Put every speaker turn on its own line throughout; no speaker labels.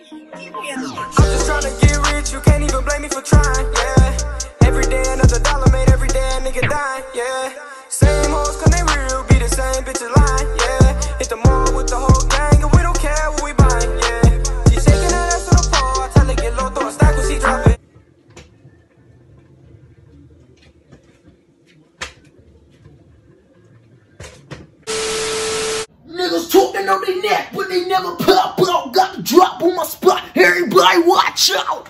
I'm just trying to get rich, you can't even blame me for trying, yeah. Every day another dollar made, every day a nigga dying, yeah. Same hoes, cause they real, be the same bitches lying, yeah. Hit the mall with the whole gang, and we don't care what we buying, yeah. She shaking her ass to the pole, I tell her get low, throw a stack when she drop it.
Niggas talking on their neck, but they never pop out. Got the drop on my spot. Everybody watch out.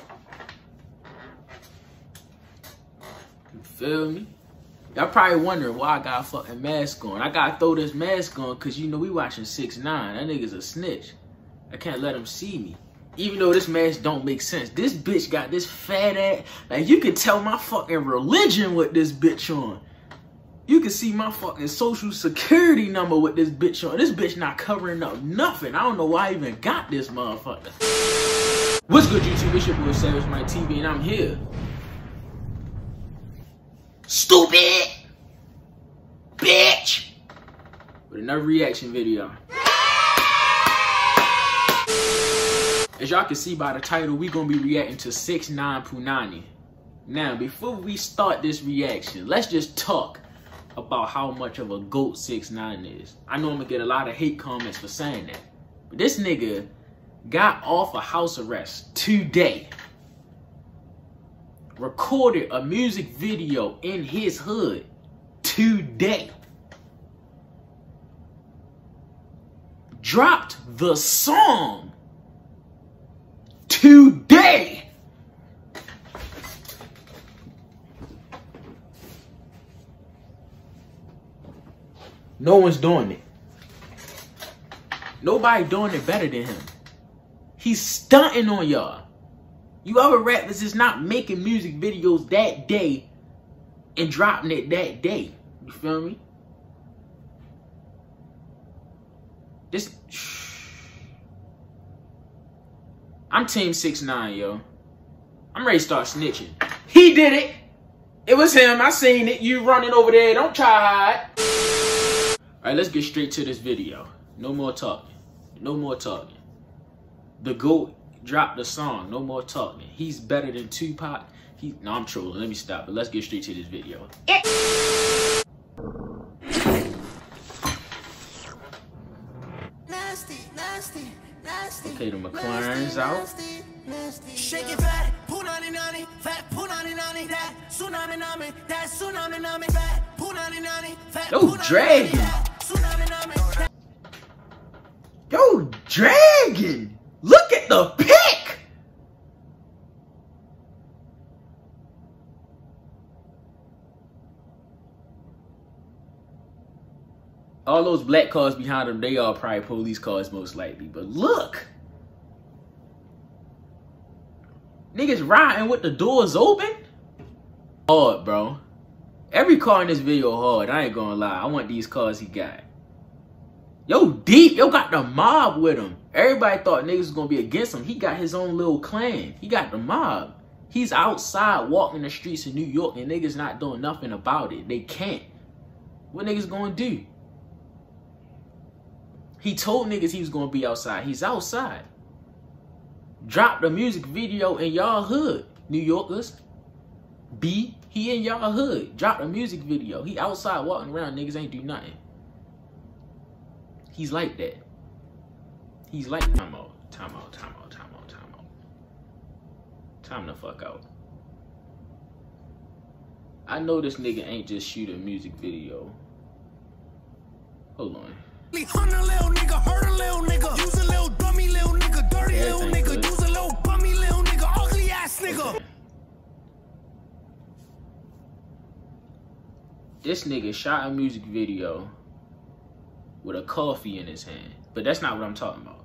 You feel me? Y'all probably wondering why I got a fucking mask on. I gotta throw this mask on because you know we watching 6ix9ine. That nigga's a snitch. I can't let him see me. Even though this mask don't make sense. This bitch got this fat ass. Like you can tell my fucking religion with this bitch on. You can see my fucking social security number with this bitch on. This bitch not covering up nothing. I don't know why I even got this motherfucker. What's good, YouTube? It's your boy 6IX9INE and I'm here. Stupid bitch! With another reaction video. As y'all can see by the title, we gonna be reacting to 6ix9ine PUNANI. Now, before we start this reaction, let's just talk about how much of a GOAT 6ix9ine is. I know I'm gonna get a lot of hate comments for saying that, but this nigga got off of house arrest today, recorded a music video in his hood today, dropped the song today. No one's doing it. Nobody doing it better than him. He's stunting on y'all. You other rappers is not making music videos that day and dropping it that day. You feel me? I'm team 6ix9ine, yo. I'm ready to start snitching. He did it. It was him. I seen it. You running over there. Don't try to hide. Alright, let's get straight to this video. No more talking. No more talking. The GOAT dropped the song. No more talking. He's better than Tupac. No, I'm trolling. Let me stop. But let's get straight to this video.
Nasty, nasty, nasty.
Okay, the McLaren's out.
Shake it fat, PUNANI, fat PUNANI, that tsunami, that tsunami, fat PUNANI, fat.
Yo, dragging. Yo, dragging. Look at the pic. All those black cars behind them, they are probably police cars most likely. But look. Niggas riding with the doors open? Hard, bro. Every car in this video hard. I ain't gonna lie. I want these cars he got. Yo, deep. Yo, got the mob with him. Everybody thought niggas was gonna be against him. He got his own little clan. He got the mob. He's outside walking the streets of New York and niggas not doing nothing about it. They can't. What niggas gonna do? He told niggas he was gonna be outside. He's outside. Dropped a music video in y'all hood, New Yorkers. He in y'all hood. Dropped a music video. He outside walking around. Niggas ain't do nothing. He's like that. He's like time out. Time the fuck out. I know this nigga ain't just shoot a music video. Hold on.
Hunt a little nigga, hurt a little nigga, use a little dummy little nigga, dirty little nigga, use a little bummy little nigga, ugly ass nigga.
Okay. This nigga shot a music video with a coffee in his hand. But that's not what I'm talking about.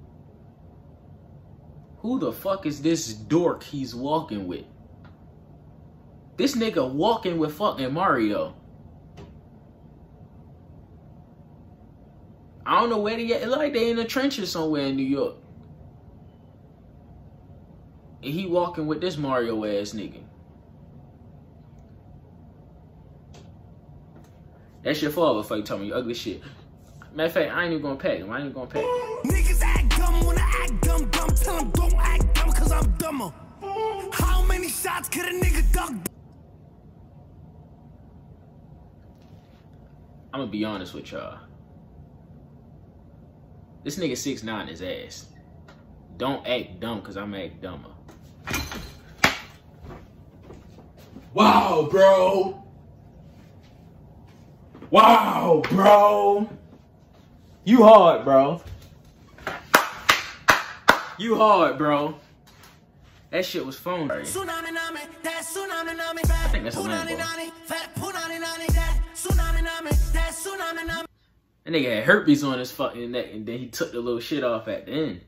Who the fuck is this dork he's walking with? This nigga walking with fucking Mario. I don't know where they at. It look like they in the trenches somewhere in New York. And he walking with this Mario ass nigga. That's your father if you tell me you ugly shit. Matter of fact, I ain't even gonna pack him. I ain't even gonna pack him.
Niggas act dumb when I act dumb, tell them go shots, could a nigga duck?
I'm gonna be honest with y'all. This nigga 6ix9ine is ass. Don't act dumb, cause I'm act dumber. Wow, bro. Wow, bro. You hard, bro. You hard, bro. That shit was phony. I think that's a Lambo. That nigga had herpes on his fucking neck, and then he took the little shit off at the end.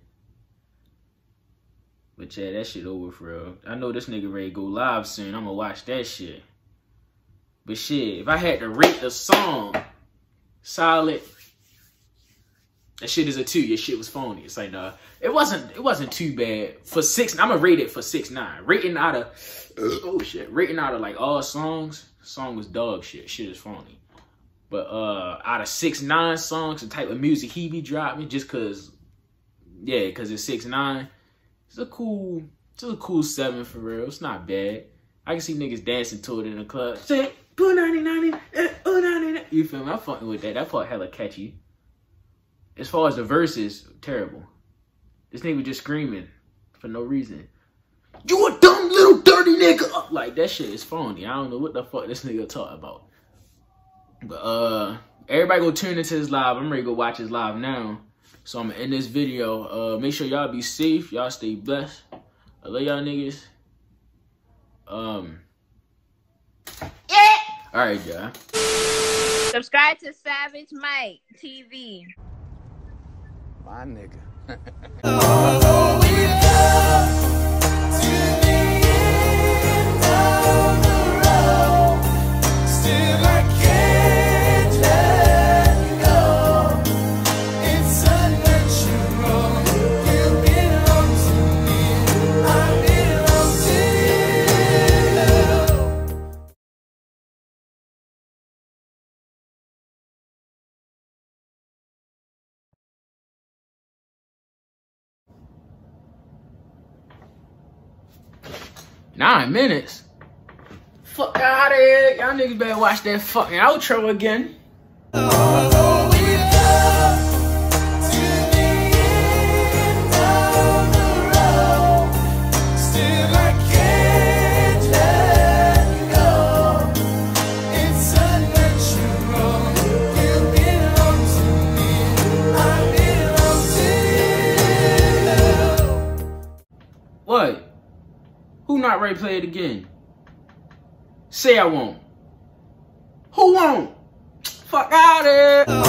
But yeah, that shit over for real. I know this nigga ready to go live soon. I'm gonna watch that shit. But shit, if I had to rate the song, solid. That shit is a 2. Your shit was phony. It's like, nah, it wasn't too bad. For 6, I'm gonna rate it for 6ix9ine. Rating out of, oh shit, rating out of like all songs, song was dog shit. Shit is phony. But out of 6ix9ine songs, the type of music he be dropping, just cause, yeah, cause it's 6ix9ine, it's a cool 7 for real. It's not bad. I can see niggas dancing to it in the club. Say, PUNANI, you feel me? I'm fucking with that. That part hella catchy. As far as the verses, terrible. This nigga just screaming for no reason. You a dumb little dirty nigga! Like, that shit is phony. I don't know what the fuck this nigga talking about. But, everybody go tune into his live. I'm ready to go watch his live now. So I'm gonna end this video. Make sure y'all be safe. Y'all stay blessed. I love y'all niggas. Alright, y'all.
Subscribe to 6IX9INE TV.
My nigga.
Nine minutes? Fuck out of here. Y'all niggas better watch that fucking outro again. What? Who not ready to play it again? Say I won't. Who won't? Fuck out of here.